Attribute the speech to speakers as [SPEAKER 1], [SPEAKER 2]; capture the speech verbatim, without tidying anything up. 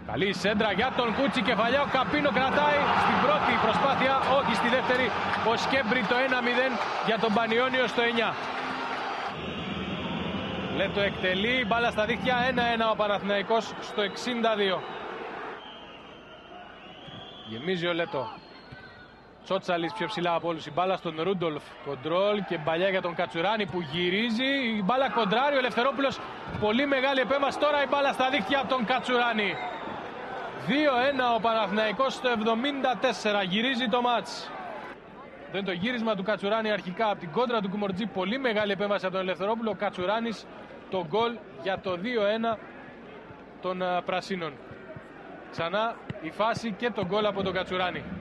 [SPEAKER 1] Καλή σέντρα για τον Κούτσι, κεφαλιά, ο Καπίνο κρατάει στην πρώτη προσπάθεια, όχι στη δεύτερη. Ο Σκέμπρι το ένα μηδέν για τον Πανιόνιο στο εννιά. Λέτο εκτελεί, μπάλα στα δίχτυα, ένα ένα ο Παναθηναϊκός στο εξήντα δύο. Γεμίζει ο Λέτο. Τσότσαλης πιο ψηλά από όλους, η μπάλα στον Ρούντολφ. Κοντρόλ και μπαλιά για τον Κατσουράνη που γυρίζει. Η μπάλα κοντράρει, ο Ελευθερόπουλος. Πολύ μεγάλη επέμβαση, τώρα η μπάλα στα δίχτυα από τον Κατσουράνη. δύο ένα ο Παναθηναϊκός στο εβδομήντα τέσσερα, γυρίζει το μάτς. Δεν το γύρισμα του Κατσουράνη αρχικά από την κόντρα του Κουμορτζή. Πολύ μεγάλη επέμβαση από τον Ελευθερόπουλο. Ο Κατσουράνης το γκολ για το δύο ένα των Πρασίνων. Ξανά η φάση και το γκολ από τον Κατσουράνη.